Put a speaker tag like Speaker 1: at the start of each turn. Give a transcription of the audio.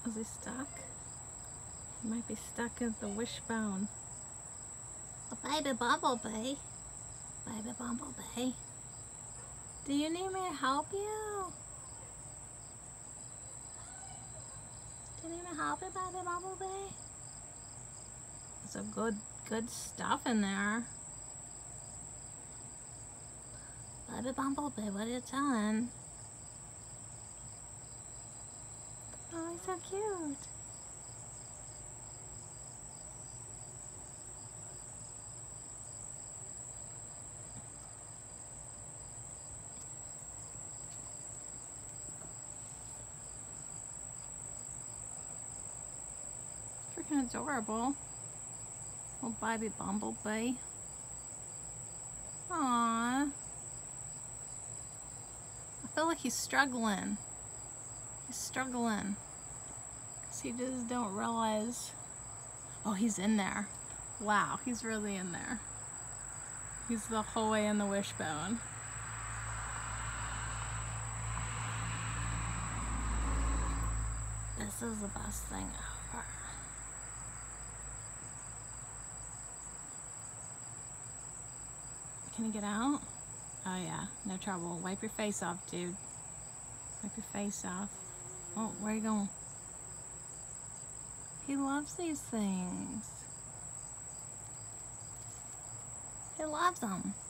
Speaker 1: Is he stuck? He might be stuck at the wishbone. Oh, baby bumblebee. Baby bumblebee. Do you need me to help you? Do you need me to help you, baby bumblebee? There's some good stuff in there. Baby bumblebee, what are you doing? Oh, he's so cute. Freaking adorable. Little baby bumblebee. Aww. I feel like he's struggling. He's struggling. Because he just don't realize. Oh, he's in there. Wow, he's really in there. He's the whole way in the wishbone. This is the best thing ever. Can you get out? Oh yeah, no trouble. Wipe your face off, dude. Wipe your face off. Oh, where are you going? He loves these things. He loves them.